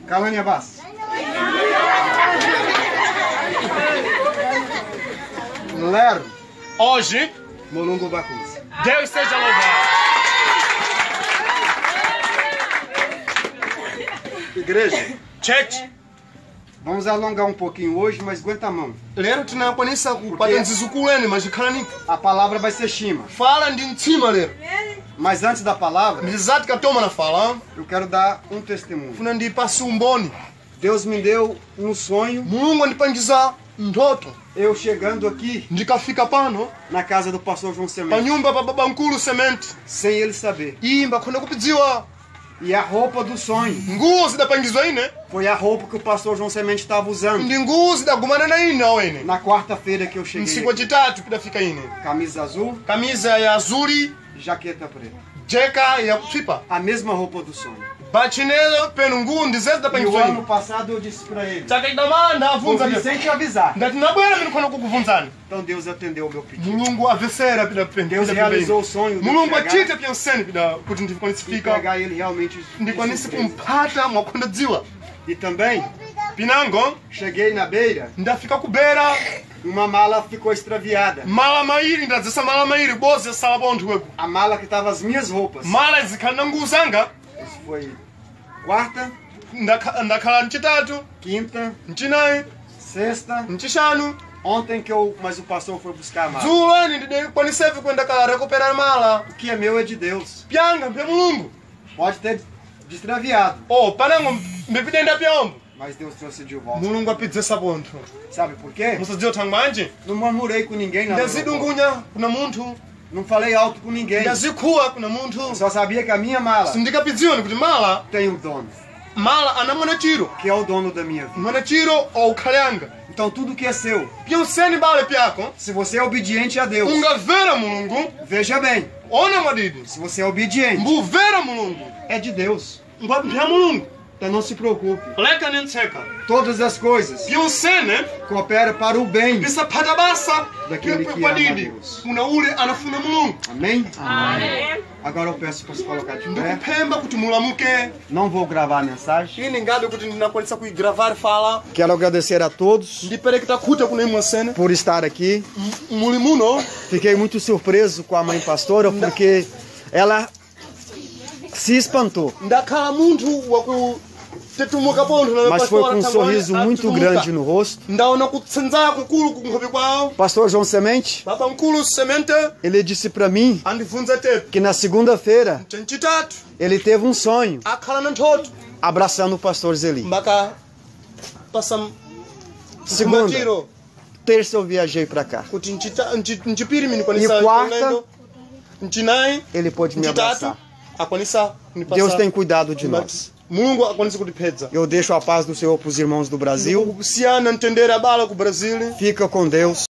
Kalani Abbas. Lero. Hoje, Mulungu Bakunzi. Deus seja louvado. Igreja, Church, vamos alongar um pouquinho hoje, mas aguenta a mão. lero tinakwanisa kupata nzizukuleni mazikhalani A palavra vai ser Shima. fala ndi mtima lero. Mas antes da palavra, Ndizati katoma na fala, eu quero dar um testemunho. funa ndipasi umboni. Deus me deu um sonho, Mulungu andipangiza ndoto. eu chegando aqui Ndikafika pano na casa do pastor João pa Semente, nyumba pa baba nkulu Semente. sem ele saber. Imba khona kupidziwa E a roupa do sonho nguo zidapangizwa ine foi a roupa que o pastor João Semente estava usando ndi nguo zidagumana na ine awene. na quarta-feira que eu cheguei. Msiku wachitatu pidafika ine. Camisa azul, Kamiza ya azuli, jaqueta preta. jeka ya kutsvipa. A mesma roupa do sonho. Bachinelo penu nguo ndize E o zidapangizwa ano ine. passado eu disse pra ele, Chaka idamanda ouvi avunza sem te avisar. ngati nabwera mini khona kukuvunzani. Então Deus atendeu o meu pedido. Mulungu avesera Deus realizou o sonho de mulungu chegar achite pyonseni pida kuti ndikwanisi e fika pegar ele realmente de ndikwanisi surpresa. kumphata mwakhondadziwa. E também, Pinango cheguei na beira, ndafika kubera uma mala ficou extraviada. mala mairi ndadzisa mala mairi bozi yasala pontho weku. A mala que tava as minhas roupas. Mala zikhali na nguo zanga Isso foi quarta, ndakhala mchitatu, quinta, mchinayi, sexta. mchishanu. Ontem mas o pastor foi buscar a mala. Dzulo eni ndidikwaniseve kwenda recuperar mala. O que é meu é de Deus. Pyanga mpya mulungu. Pode ter extraviado, Oh, panango mbipidenda pyombo. mas Deus trouxe de volta. Mulungu apidzesa pontho. Sabe por quê? Musadziwa thangwi manje. Não murmurei com ninguém, não. meu irmão. Ndazidungunya kuna munthu. Não falei alto com ninguém. Ndazikhuwa kuna munthu. Só sabia que a minha mala Sindikapidziwa kuti mala, tem um dono, mala ana mwanachiro. que é o dono da minha vida. Mwanachiro oukhale anga. Então tudo que é seu, Pyonseni bale pyako, se você é obediente a Deus, ungamvera mulungu. veja bem, Ona mwadidi. se você é obediente, Mbumvera mulungu. é de Deus. Mpya mulungu. Então não se preocupe. Leka nentseka. Todas as coisas Pyonsene cooperam para o bem. bisaphata basa Daquele que ama kwadidi. Deus. Kuna ule anafuna mulungu. Amém? Agora eu peço para se colocar de pé. Ndikuphemba kuti mulamuke. Não vou gravar a mensagem. Ini ngadi kuti ndinakwanisa kuigravar fala. Quero agradecer a todos Ndipereketa khuta kuna imwe sene. por estar aqui. Muli muno. Fiquei muito surpreso com a mãe pastora porque ela se espantou. Ndakhala munthu wakutetumuka pontho na Mas foi com um sorriso muito grande no rosto. Ndaona kutsenza kukulu kunkhope kwawo. Pastor João Semente, Baba mkulu Semente ele disse para mim andibvunza tetu. que na segunda-feira Mchitatu ele teve um sonho akhala na nthoto abraçando o pastor Zeli. mbaka pasa Segunda, kumatiro terça eu viajei para cá. kuti mchipiri mini kwanisa E quarta, ulendo. Mchinayi Ele pôde me mchitatu abraçar. akwanisa kunipasa. Deus tem cuidado de nós. Mulungu akwanisa kutipedza. Eu deixo a paz do Senhor para os irmãos do Brasil. Kusiyana ntendere abala ku Brazil. Fica com Deus.